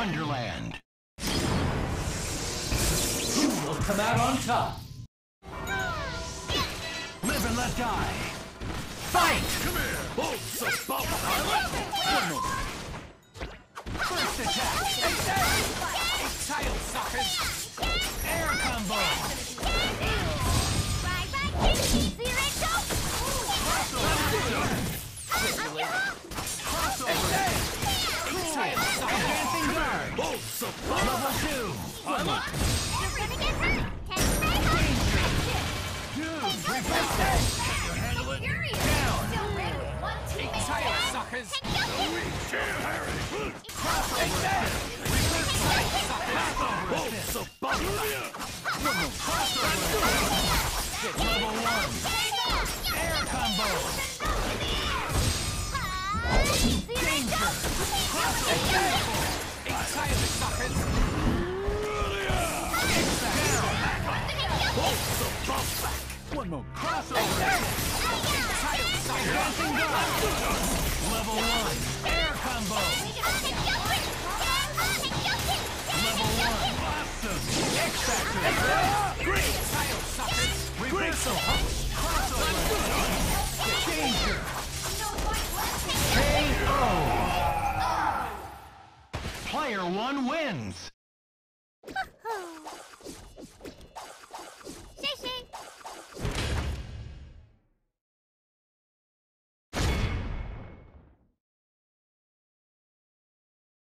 Wonderland. Who will come out on top? Live and let die. Fight! Come here! Bolts of Baba! First attack! Tail suckers! Air combo! Advancing guard! Bolts of Baba! Level 2! Handle it! Tail suckers! Bolts of Baba! Level 1! Air combo! Tail suckers! Bolts of Baba! One more. Crossover! Tail suckers! Advancing guard! Level 1! Air combo! Level 1! Awesome! X-Factor! Green tail suckers! Reversal! Crossover! Danger! KO! Player 1 wins!